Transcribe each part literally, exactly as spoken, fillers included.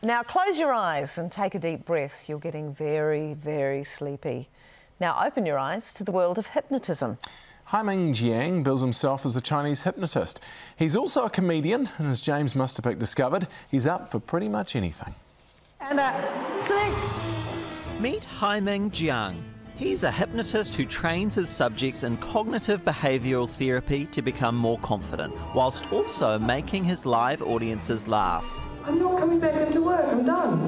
Now close your eyes and take a deep breath. You're getting very, very sleepy. Now open your eyes to the world of hypnotism. Haiming Jiang bills himself as a Chinese hypnotist. He's also a comedian, and as James Musterpick discovered, he's up for pretty much anything. And uh, sleep. Meet Haiming Jiang. He's a hypnotist who trains his subjects in cognitive behavioural therapy to become more confident, whilst also making his live audiences laugh. I'm not coming back into work, I'm done.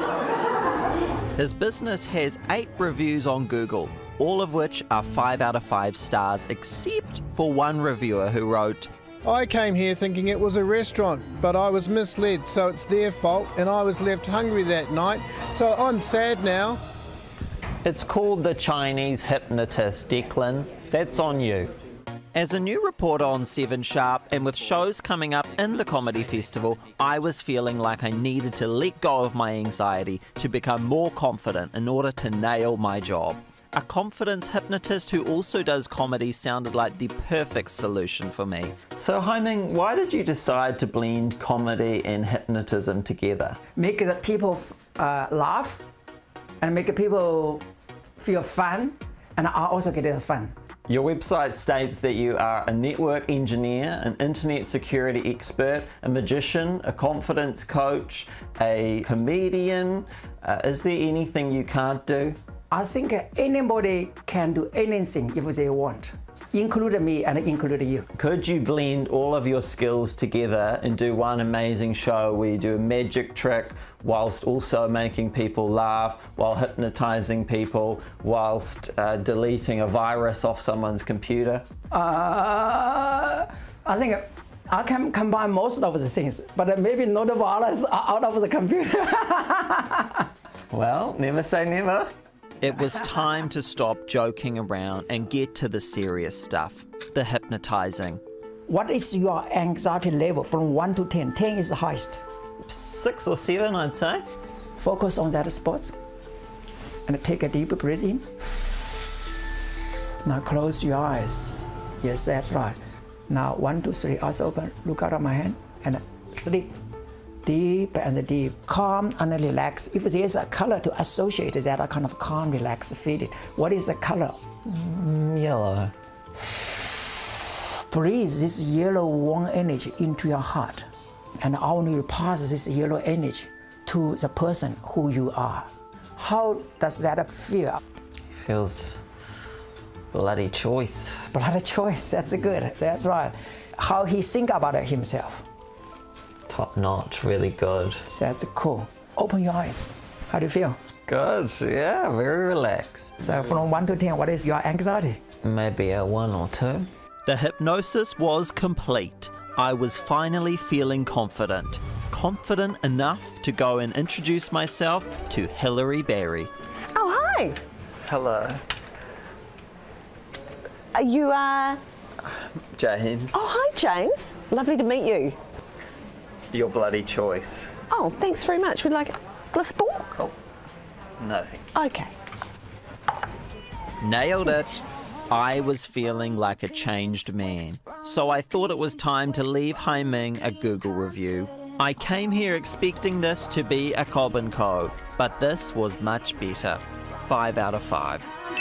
His business has eight reviews on Google, all of which are five out of five stars, except for one reviewer who wrote, I came here thinking it was a restaurant, but I was misled, so it's their fault, and I was left hungry that night, so I'm sad now. It's called The Chinese Hypnotist, Declan. That's on you. As a new reporter on Seven Sharp, and with shows coming up in the comedy festival, I was feeling like I needed to let go of my anxiety to become more confident in order to nail my job. A confidence hypnotist who also does comedy sounded like the perfect solution for me. So Haiming, why did you decide to blend comedy and hypnotism together? Make the people uh, laugh and make people feel fun, and I also get the fun. Your website states that you are a network engineer, an internet security expert, a magician, a confidence coach, a comedian. Uh, is there anything you can't do? I think anybody can do anything if they want, including me and including you. Could you blend all of your skills together and do one amazing show where you do a magic trick whilst also making people laugh, while hypnotizing people, whilst uh, deleting a virus off someone's computer? Uh, I think I can combine most of the things, but maybe not the virus out of the computer. Well, never say never. It was time to stop joking around and get to the serious stuff, the hypnotizing. What is your anxiety level from one to ten? ten is the highest. Six or seven, I'd say. Focus on that spot and take a deep breath in. Now close your eyes. Yes, that's right. Now one, two, three, eyes open, look out of my hand and sleep. Deep and deep, calm and relaxed. If there's a color to associate that kind of calm, relaxed feeling, what is the color? Mm, yellow. Breathe this yellow warm energy into your heart, and I want you to pass this yellow energy to the person who you are. How does that feel? Feels bloody choice. Bloody choice, that's good, that's right. How he think about himself. Top notch, really good. That's cool. Open your eyes. How do you feel? Good, yeah, very relaxed. So from one to ten, what is your anxiety? Maybe a one or two. The hypnosis was complete. I was finally feeling confident. Confident enough to go and introduce myself to Hilary Berry. Oh, hi. Hello. Are you, uh... James. Oh, hi, James. Lovely to meet you. Your bloody choice. Oh, thanks very much. We'd like a bliss ball? Oh, no thank you. Okay. Nailed it. I was feeling like a changed man, so I thought it was time to leave Haiming a Google review. I came here expecting this to be a Cobb and Co, but this was much better. Five out of five.